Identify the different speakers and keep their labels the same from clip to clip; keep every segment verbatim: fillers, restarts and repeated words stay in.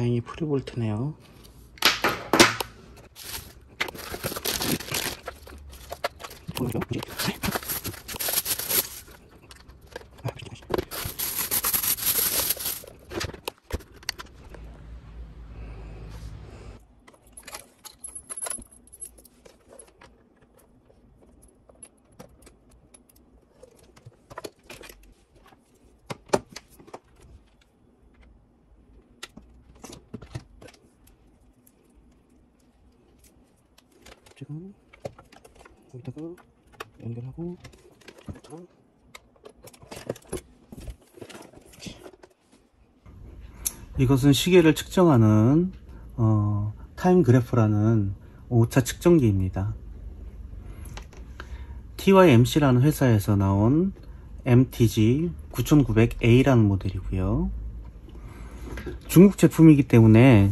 Speaker 1: 다행히 프리볼트네요. 지금 여기다가 연결하고 이것은 시계를 측정하는 어, 타임 그래프라는 오차 측정기입니다. 티와이엠씨라는 회사에서 나온 엠티지 구천구백 에이라는 모델이고요. 중국 제품이기 때문에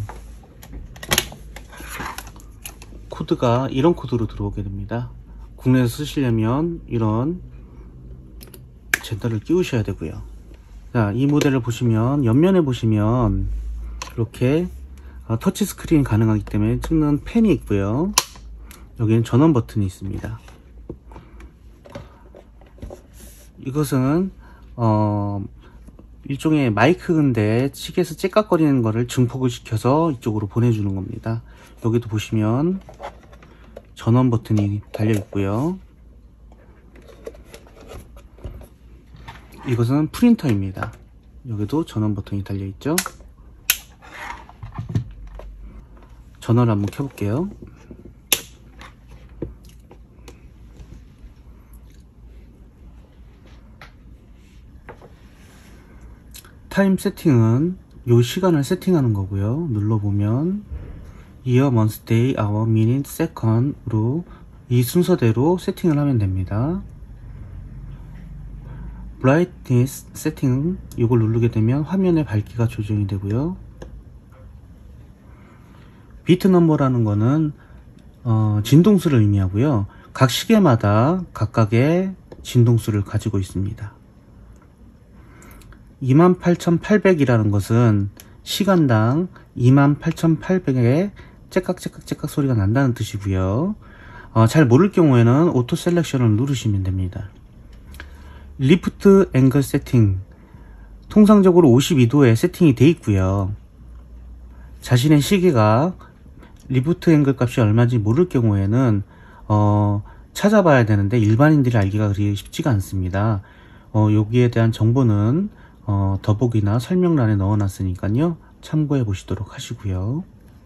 Speaker 1: 코드가 이런 코드로 들어오게 됩니다. 국내에서 쓰시려면 이런 젠더를 끼우셔야 되고요. 자, 이 모델을 보시면 옆면에 보시면 이렇게 터치 스크린이 가능하기 때문에 찍는 펜이 있고요. 여기는 전원 버튼이 있습니다. 이것은 어, 일종의 마이크인데 시계에서 째깍거리는 거를 증폭을 시켜서 이쪽으로 보내주는 겁니다. 여기도 보시면 전원 버튼이 달려 있고요. 이것은 프린터입니다. 여기도 전원 버튼이 달려 있죠. 전원을 한번 켜볼게요. 타임 세팅은 요 시간을 세팅하는 거고요. 눌러보면 year, month, day, hour, minute, second으로 이 순서대로 세팅을 하면 됩니다. brightness 세팅 이걸 누르게 되면 화면의 밝기가 조정이 되고요. 비트 넘버라는 거는 어, 진동수를 의미하고요. 각 시계마다 각각의 진동수를 가지고 있습니다. 이만 팔천팔백이라는 것은 시간당 이만 팔천팔백의 째깍째깍째깍 소리가 난다는 뜻이고요. 어, 잘 모를 경우에는 오토 셀렉션을 누르시면 됩니다. 리프트 앵글 세팅 통상적으로 오십이 도에 세팅이 되어 있고요. 자신의 시계가 리프트 앵글 값이 얼마인지 모를 경우에는 어, 찾아봐야 되는데 일반인들이 알기가 그리 쉽지가 않습니다. 어, 여기에 대한 정보는 어, 더보기나 설명란에 넣어 놨으니까요 참고해 보시도록 하시고요.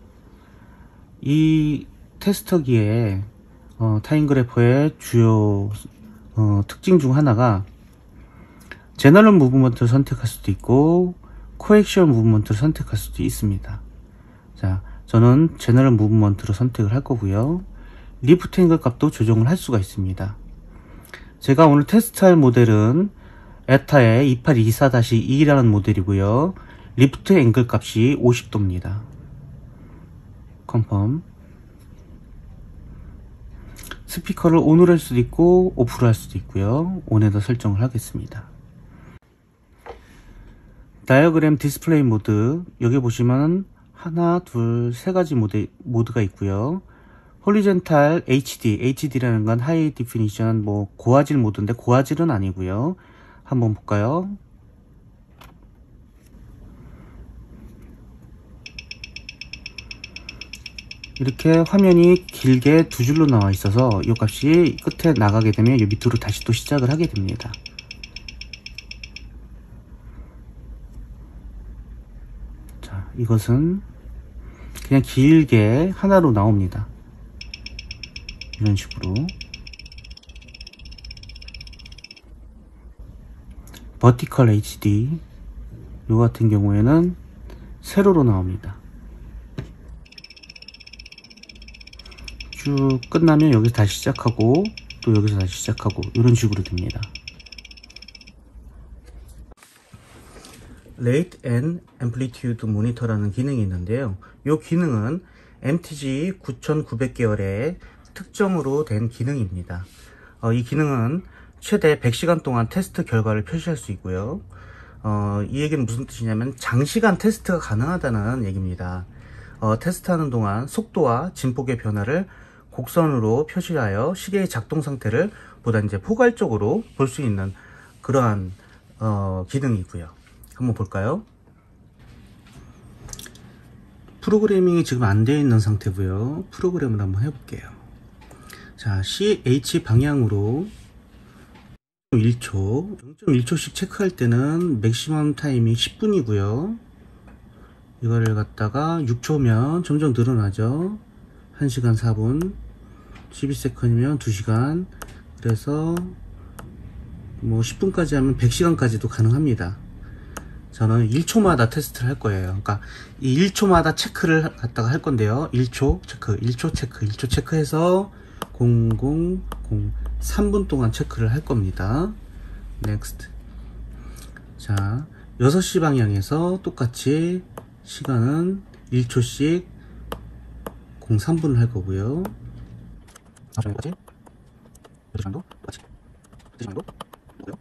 Speaker 1: 이 테스터기의 어, 타임그래퍼의 주요 어, 특징 중 하나가 제너럴 무브먼트를 선택할 수도 있고 코액션 무브먼트를 선택할 수도 있습니다. 자, 저는 제너럴 무브먼트로 선택을 할 거고요. 리프트 앵글 값도 조정을 할 수가 있습니다. 제가 오늘 테스트할 모델은 에타의 이팔이사 이라는 모델이고요. 리프트 앵글 값이 오십 도입니다. 컨펌. 스피커를 온으로 할 수도 있고 오프로 할 수도 있고요. 온에다 설정을 하겠습니다. 다이어그램 디스플레이 모드 여기 보시면 하나, 둘, 세 가지 모드, 모드가 있고요. 호리젠탈 에이치디, 에이치디라는 건 하이 디피니션 뭐 고화질 모드인데 고화질은 아니고요. 한번 볼까요? 이렇게 화면이 길게 두 줄로 나와 있어서 이 값이 끝에 나가게 되면 이 밑으로 다시 또 시작을 하게 됩니다. 자, 이것은 그냥 길게 하나로 나옵니다. 이런 식으로. 버티컬 에이치디 요 같은 경우에는 세로로 나옵니다. 쭉 끝나면 여기서 다시 시작하고 또 여기서 다시 시작하고 이런 식으로 됩니다. Rate and Amplitude Monitor라는 기능이 있는데요. 이 기능은 엠티지 구천구백 계열의 특정으로 된 기능입니다. 어, 이 기능은 최대 백 시간 동안 테스트 결과를 표시할 수 있고요. 어, 이 얘기는 무슨 뜻이냐면 장시간 테스트가 가능하다는 얘기입니다. 어, 테스트하는 동안 속도와 진폭의 변화를 곡선으로 표시하여 시계의 작동 상태를 보다 이제 포괄적으로 볼 수 있는 그러한 어, 기능이고요. 한번 볼까요? 프로그래밍이 지금 안 되어 있는 상태고요. 프로그램을 한번 해볼게요. 자, 씨에이치 방향으로 일 초, 영 점 일 초씩 체크할 때는 맥시멈 타임이 십 분이고요. 이거를 갖다가 육 초면 점점 늘어나죠. 한 시간 사 분, 십이 세컨이면 두 시간, 그래서 뭐 십 분까지 하면 백 시간까지도 가능합니다. 저는 일 초마다 테스트를 할 거예요. 그러니까 이 일 초마다 체크를 갖다가 할 건데요. 일 초 체크, 일 초 체크, 일 초 체크해서 삼 분 동안 체크를 할 겁니다. 넥스트. 자, 여섯 시 방향에서 똑같이 시간은 일 초씩 삼 분을 할 거고요. 사 시간까지 여덟 시간도 똑같이 세 시간도 똑고요.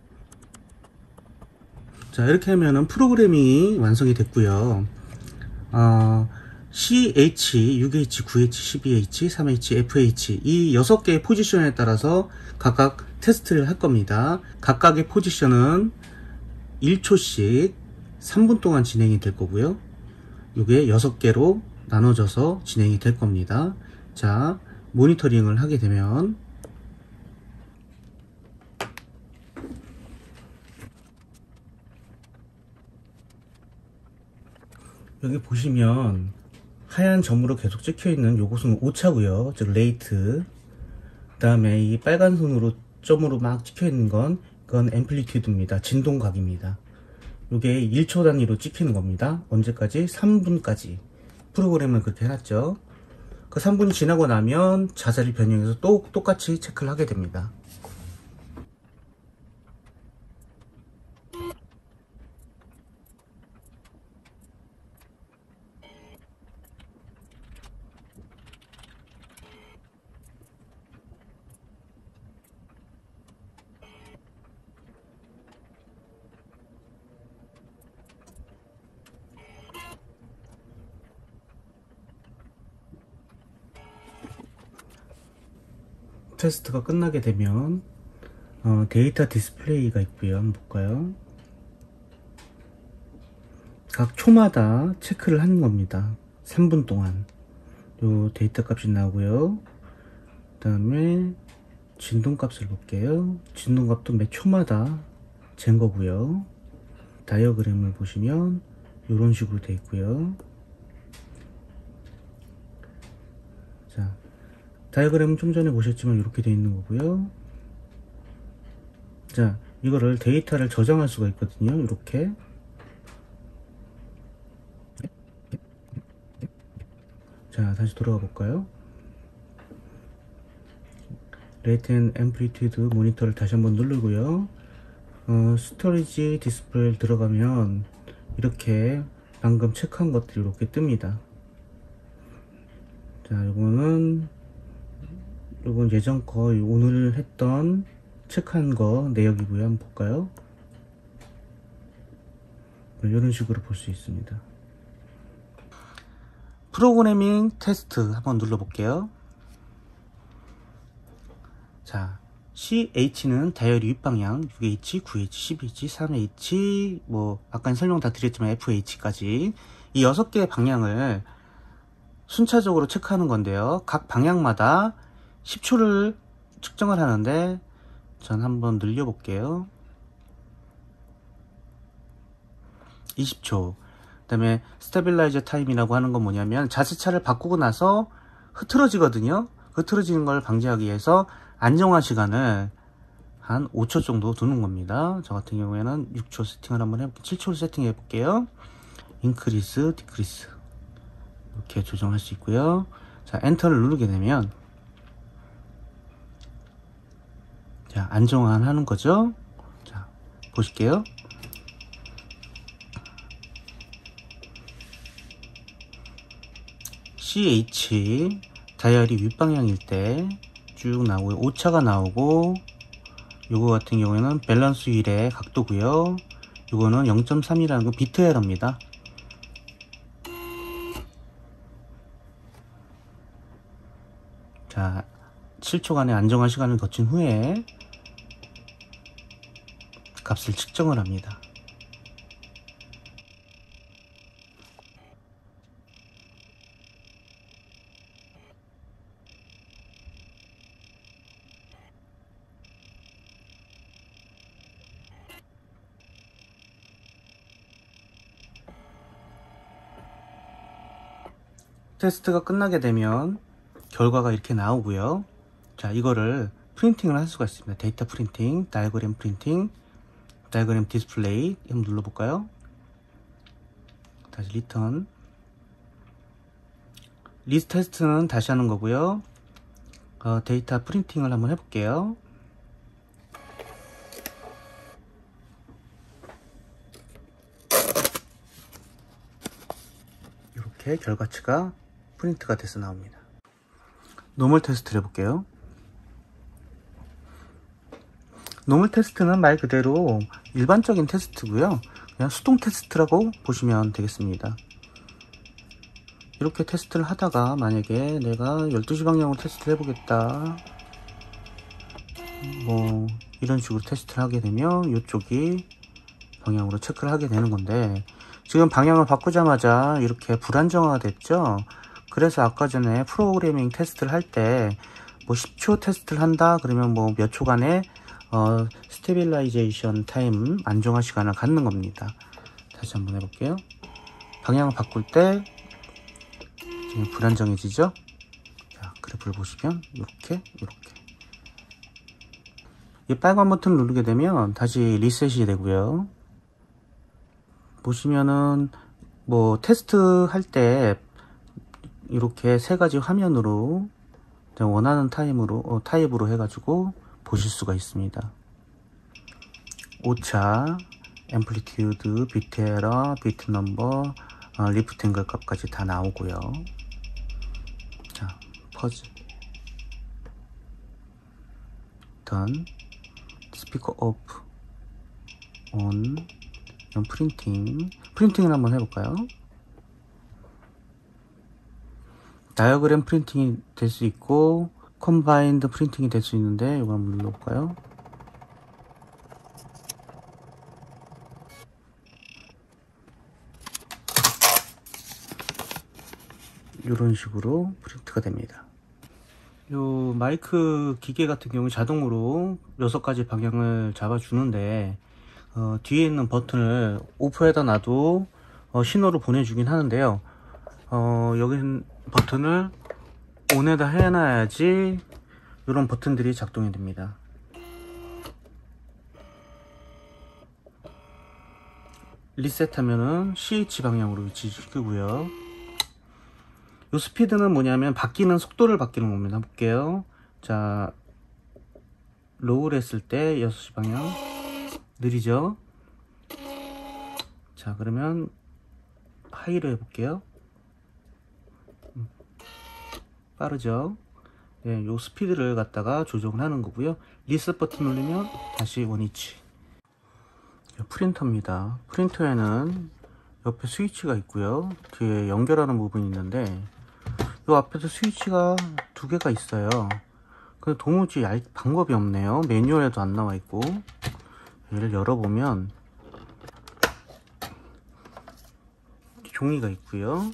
Speaker 1: 자, 이렇게 하면은 프로그래밍이 완성이 됐고요. 어, 씨에이치, 육 에이치, 구 에이치, 십이 에이치, 삼 에이치, 에프에이치 이 여섯 개의 포지션에 따라서 각각 테스트를 할 겁니다. 각각의 포지션은 일 초씩 삼 분 동안 진행이 될 거고요. 이게 여섯 개로 나눠져서 진행이 될 겁니다. 자, 모니터링을 하게 되면 여기 보시면 하얀 점으로 계속 찍혀 있는 요것은 오차고요. 즉 레이트. 그 다음에 이 빨간 선으로 점으로 막 찍혀 있는 건 그건 앰플리튜드입니다. 진동각입니다. 요게 일 초 단위로 찍히는 겁니다. 언제까지? 삼 분까지. 프로그램을 그렇게 해놨죠. 그 삼 분이 지나고 나면 자세를 변형해서 또 똑같이 체크를 하게 됩니다. 테스트가 끝나게 되면 어, 데이터 디스플레이가 있고요. 한번 볼까요? 각 초마다 체크를 하는 겁니다. 삼 분 동안 요 데이터 값이 나오고요. 그 다음에 진동 값을 볼게요. 진동 값도 매 초마다 잰 거고요. 다이어그램을 보시면 이런 식으로 되어 있고요. 자, 다이어그램은 좀 전에 보셨지만 이렇게 되어 있는 거고요. 자, 이거를 데이터를 저장할 수가 있거든요. 이렇게. 자, 다시 돌아가 볼까요? 레이트 앤 앰플리튜드 모니터를 다시 한번 누르고요. 어, 스토리지 디스플레이 들어가면 이렇게 방금 체크한 것들이 이렇게 뜹니다. 자, 요거는 요건 예전 거 오늘 했던 체크한 거 내역이고요. 한번 볼까요? 이런 식으로 볼 수 있습니다. 프로그래밍 테스트 한번 눌러볼게요. 자, 씨에이치는 다이어리 윗방향, 육 에이치, 구 에이치, 십 에이치, 삼 에이치, 뭐 아까 설명 다 드렸지만 에프에이치까지 이 여섯 개의 방향을 순차적으로 체크하는 건데요. 각 방향마다 십 초를 측정을 하는데 전 한번 늘려볼게요. 이십 초. 그 다음에 스테빌라이저 타임이라고 하는 건 뭐냐면 자세차를 바꾸고 나서 흐트러지거든요. 흐트러지는 걸 방지하기 위해서 안정화 시간을 한 오 초 정도 두는 겁니다. 저 같은 경우에는 육 초 세팅을 한번 해볼게요. 칠 초를 세팅해 볼게요. 인크리스, 디크리스 이렇게 조정할 수 있고요. 자, 엔터를 누르게 되면 자, 안정화하는 거죠. 자, 보실게요. 씨에이치 다이어리 윗방향일 때 쭉 나오고 오차가 나오고 요거 같은 경우에는 밸런스 휠의 각도고요. 이거는 영 점 삼이라는 건 비트 에러입니다. 자, 칠 초간의 안정화 시간을 거친 후에 값을 측정을 합니다. 테스트가 끝나게 되면 결과가 이렇게 나오고요. 자, 이거를 프린팅을 할 수가 있습니다. 데이터 프린팅, 다이어그램 프린팅, 다이어그램 디스플레이 한번 눌러볼까요? 다시 리턴. 리스트 테스트는 다시 하는 거고요. 어, 데이터 프린팅을 한번 해볼게요. 이렇게 결과치가 프린트가 돼서 나옵니다. 노멀 테스트를 해볼게요. 노멀 테스트는 말 그대로 일반적인 테스트고요. 그냥 수동 테스트라고 보시면 되겠습니다. 이렇게 테스트를 하다가 만약에 내가 열두 시 방향으로 테스트를 해보겠다, 뭐 이런 식으로 테스트를 하게 되면 이쪽이 방향으로 체크를 하게 되는 건데, 지금 방향을 바꾸자마자 이렇게 불안정화가 됐죠. 그래서 아까 전에 프로그래밍 테스트를 할 때 뭐 십 초 테스트를 한다 그러면 뭐 몇 초간의 어, 스테빌라이제이션 타임, 안정화 시간을 갖는 겁니다. 다시 한번 해볼게요. 방향을 바꿀 때 지금 불안정해지죠. 자, 그래프를 보시면 이렇게 이렇게 이 빨간 버튼을 누르게 되면 다시 리셋이 되고요. 보시면은 뭐 테스트 할 때 이렇게 세 가지 화면으로 원하는 타임으로 어, 타입으로 해가지고 보실 수가 있습니다. 오차, 앰플리튜드, 비트 에러, 비트 넘버, 어, 리프트 앵글 값까지 다 나오고요. 자, 퍼즈, 턴, 스피커 오프, 온, 프린팅, 프린팅을 한번 해볼까요? 다이어그램 프린팅이 될 수 있고 컴바인드 프린팅이 될 수 있는데 이거 한번 눌러볼까요? 이런 식으로 프린트가 됩니다. 요 마이크 기계 같은 경우 자동으로 여섯 가지 방향을 잡아주는데 어, 뒤에 있는 버튼을 오프에다 놔도 어, 신호를 보내주긴 하는데요. 어, 여기 버튼을 온에다 해놔야지 이런 버튼들이 작동이 됩니다. 리셋하면은 씨에이치 방향으로 위치시키고요. 이 스피드는 뭐냐면 바뀌는 속도를 바뀌는 겁니다. 볼게요. 자, 로우를 했을 때 여섯 시 방향 느리죠. 자, 그러면 하이로 해볼게요. 빠르죠. 네, 요 스피드를 갖다가 조정을 하는 거고요. 리셋 버튼 누르면 다시 원위치. 프린터입니다. 프린터에는 옆에 스위치가 있고요. 뒤에 연결하는 부분이 있는데 요 앞에도 스위치가 두 개가 있어요. 근데 도무지 알 방법이 없네요. 매뉴얼에도 안 나와 있고. 얘를 열어보면 종이가 있고요.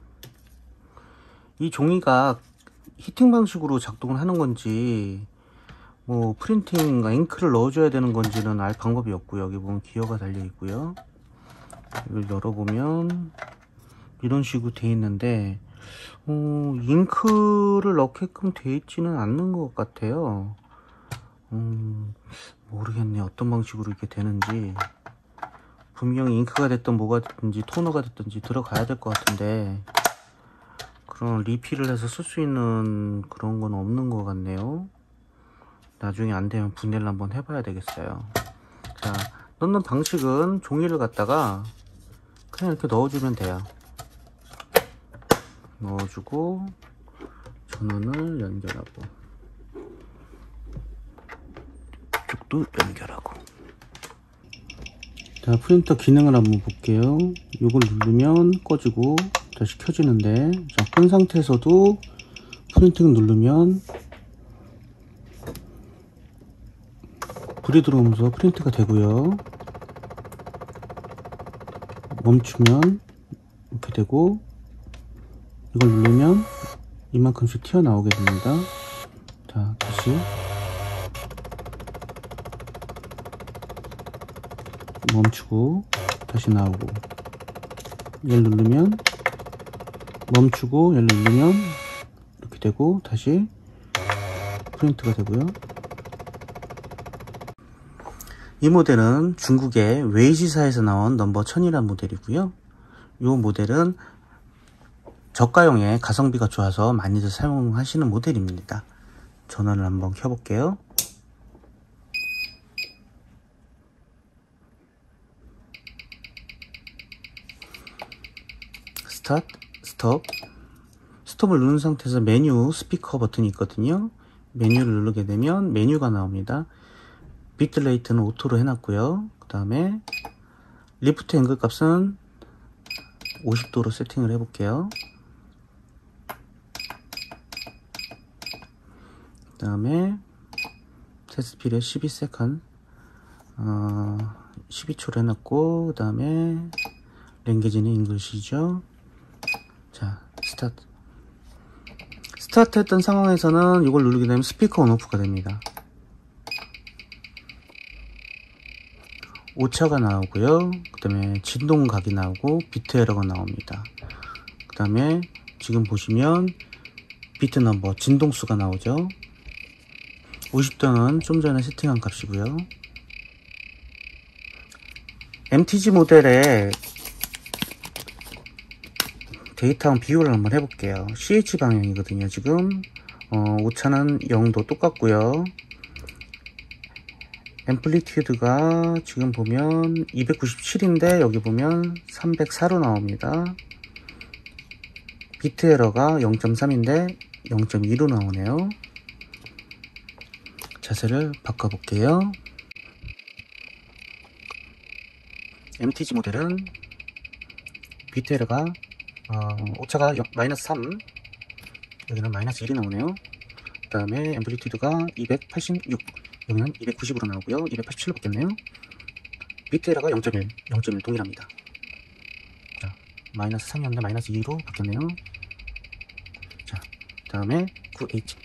Speaker 1: 이 종이가 히팅 방식으로 작동을 하는 건지 뭐 프린팅 잉크를 넣어줘야 되는 건지는 알 방법이 없고요. 여기 보면 기어가 달려 있고요. 이걸 열어보면 이런 식으로 돼 있는데 어, 잉크를 넣게끔 돼 있지는 않는 것 같아요. 음, 모르겠네. 어떤 방식으로 이렇게 되는지. 분명히 잉크가 됐든 뭐가 됐든지 토너가 됐든지 들어가야 될 것 같은데 그런 리필을 해서 쓸 수 있는 그런 건 없는 것 같네요. 나중에 안 되면 분해를 한번 해봐야 되겠어요. 자, 넣는 방식은 종이를 갖다가 그냥 이렇게 넣어주면 돼요. 넣어주고 전원을 연결하고 이쪽도 연결하고. 자, 프린터 기능을 한번 볼게요. 이걸 누르면 꺼지고 다시 켜지는데, 자, 끈 상태에서도 프린팅 누르면 불이 들어오면서 프린트가 되고요. 멈추면 이렇게 되고, 이걸 누르면 이만큼씩 튀어나오게 됩니다. 자, 다시 멈추고 다시 나오고, 얘를 누르면 멈추고 얘를 누르면 이렇게 되고 다시 프린트가 되고요. 이 모델은 중국의 웨이지사에서 나온 넘버 천이라는 모델이고요. 이 모델은 저가형에 가성비가 좋아서 많이들 사용하시는 모델입니다. 전원을 한번 켜볼게요. 스타트, 스톱. 스톱을 누른 상태에서 메뉴 스피커 버튼이 있거든요. 메뉴를 누르게 되면 메뉴가 나옵니다. 비트레이트는 오토로 해놨고요. 그 다음에 리프트 앵글 값은 오십 도로 세팅을 해볼게요. 그 다음에 테스트 피리어드 십이 세컨드, 어, 십이 초로 해놨고, 그 다음에 랭귀지는 잉글리시죠. 자, 스타트. 스타트 했던 상황에서는 이걸 누르게 되면 스피커 온오프가 됩니다. 오차가 나오고요. 그 다음에 진동각이 나오고 비트 에러가 나옵니다. 그 다음에 지금 보시면 비트 넘버, 진동수가 나오죠. 오십 도는 좀 전에 세팅한 값이고요. 엠티지 모델의 데이터랑 비교를 한번 해볼게요. 씨에이치 방향이거든요. 지금 어, 오차는 영 도 똑같고요. 앰플리튜드가 지금 보면 이백구십칠인데 여기 보면 삼백사로 나옵니다. 비트 에러가 영 점 삼인데 영 점 이로 나오네요. 자세를 바꿔볼게요. 엠티지 모델은 비트 에러가 어, 오차가 마이너스 삼, 여기는 마이너스 일이 나오네요. 그 다음에 앰플리튜드가 이백팔십육, 여기는 이백구십으로 나오고요. 이백팔십칠로 바뀌었네요. 비트 에러가 영 점 일, 영 점 일 동일합니다. 자, 마이너스 삼이었는데 마이너스 이로 바뀌었네요. 자, 그 다음에 구 에이치.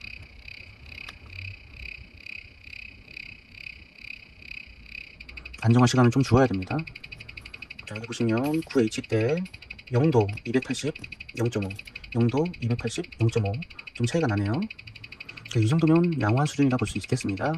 Speaker 1: 안정화 시간을 좀 주어야 됩니다. 자, 여기 보시면 구 에이치 때 영 도 이백팔십, 영 점 오, 영 도 이백팔십, 영 점 오 좀 차이가 나네요. 자, 이 정도면 양호한 수준이라 볼 수 있겠습니다.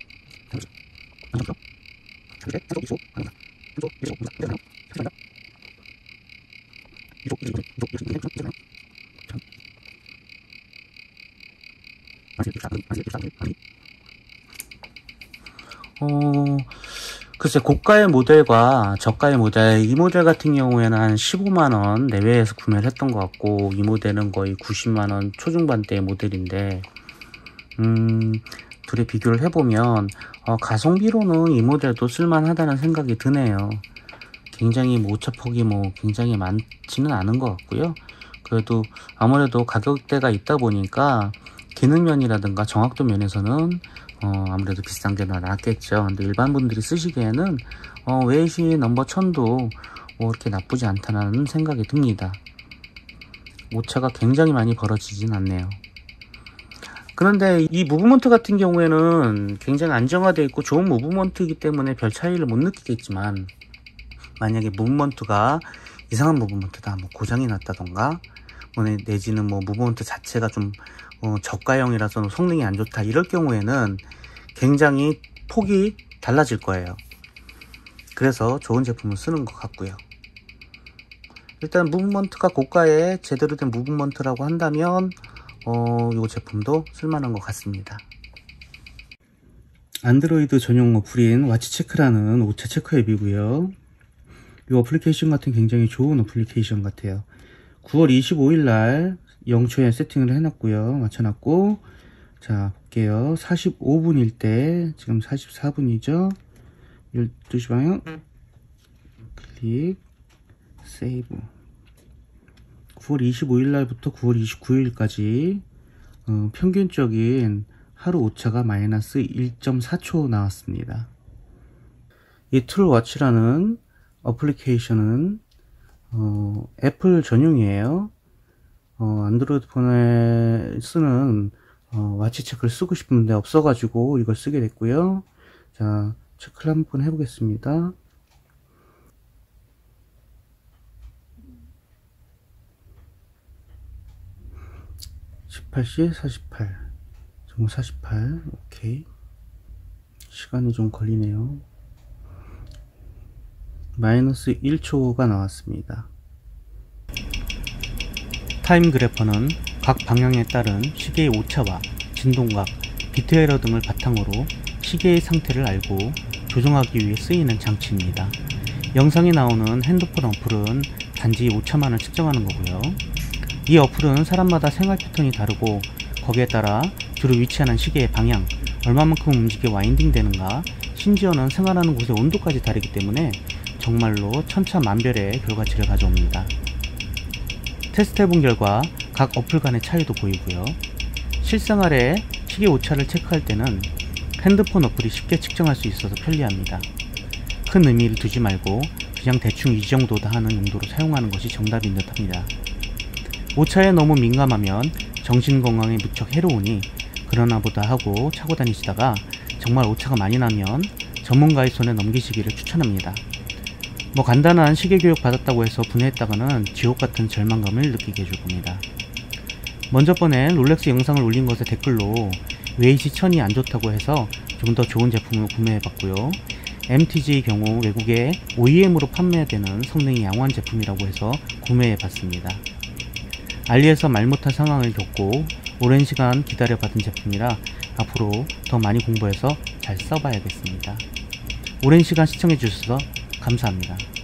Speaker 1: 어, 글쎄, 고가의 모델과 저가의 모델, 이 모델 같은 경우에는 한 십오만 원 내외에서 구매를 했던 것 같고, 이 모델은 거의 구십만 원 초중반대의 모델인데, 음, 둘의 비교를 해보면, 어, 가성비로는 이 모델도 쓸만하다는 생각이 드네요. 굉장히 뭐 오차폭이 뭐 굉장히 많지는 않은 것 같고요. 그래도 아무래도 가격대가 있다 보니까, 기능면이라든가 정확도 면에서는 어, 아무래도 비싼 게 낫겠죠. 근데 일반 분들이 쓰시기에는 어, 웨이시 넘버 천도 뭐 이렇게 나쁘지 않다는 생각이 듭니다. 오차가 굉장히 많이 벌어지진 않네요. 그런데 이 무브먼트 같은 경우에는 굉장히 안정화되어 있고 좋은 무브먼트이기 때문에 별 차이를 못 느끼겠지만, 만약에 무브먼트가 이상한 무브먼트다, 뭐 고장이 났다던가, 뭐 내지는 뭐 무브먼트 자체가 좀 어, 저가형이라서 성능이 안 좋다, 이럴 경우에는 굉장히 폭이 달라질 거예요. 그래서 좋은 제품을 쓰는 것 같고요. 일단 무브먼트가 고가에 제대로 된 무브먼트라고 한다면 어, 이 제품도 쓸만한 것 같습니다. 안드로이드 전용 어플인 와치체크라는 오차 체크 앱이고요. 이 어플리케이션 같은 굉장히 좋은 어플리케이션 같아요. 구월 이십오일 날 영 초에 세팅을 해놨고요. 맞춰놨고, 자 볼게요. 사십오 분일 때 지금 사십사 분이죠. 열두 시 방향 클릭, 세이브. 구월 이십오일 날부터 구월 이십구일까지 어, 평균적인 하루 오차가 마이너스 일 점 사 초 나왔습니다. 이 툴워치라는 어플리케이션은 어, 애플 전용이에요. 어, 안드로이드 폰에 쓰는 어, 와치 체크를 쓰고 싶은데 없어가지고 이걸 쓰게 됐고요. 자, 체크를 한번 해보겠습니다. 십팔 시 사십팔, 정오 사십팔. 오케이. 시간이 좀 걸리네요. 마이너스 일 초가 나왔습니다. 타임 그래퍼는 각 방향에 따른 시계의 오차와 진동각, 비트 에러 등을 바탕으로 시계의 상태를 알고 조정하기 위해 쓰이는 장치입니다. 영상에 나오는 핸드폰 어플은 단지 오차만을 측정하는 거고요. 이 어플은 사람마다 생활 패턴이 다르고 거기에 따라 주로 위치하는 시계의 방향, 얼마만큼 움직여 와인딩 되는가, 심지어는 생활하는 곳의 온도까지 다르기 때문에 정말로 천차만별의 결과치를 가져옵니다. 테스트해본 결과 각 어플 간의 차이도 보이고요. 실생활에 시계 오차를 체크할 때는 핸드폰 어플이 쉽게 측정할 수 있어서 편리합니다. 큰 의미를 두지 말고 그냥 대충 이 정도다 하는 용도로 사용하는 것이 정답인 듯 합니다. 오차에 너무 민감하면 정신건강에 무척 해로우니 그러나 보다 하고 차고 다니시다가 정말 오차가 많이 나면 전문가의 손에 넘기시기를 추천합니다. 뭐 간단한 시계 교육 받았다고 해서 분해했다가는 지옥같은 절망감을 느끼게 해줄 겁니다. 먼저 번에 롤렉스 영상을 올린 것에 댓글로 웨이시 천이 안 좋다고 해서 좀 더 좋은 제품을 구매해봤고요. 엠티지의 경우 외국에 오이엠으로 판매되는 성능이 양호한 제품이라고 해서 구매해봤습니다. 알리에서 말 못할 상황을 겪고 오랜 시간 기다려받은 제품이라 앞으로 더 많이 공부해서 잘 써봐야겠습니다. 오랜 시간 시청해주셔서 감사합니다.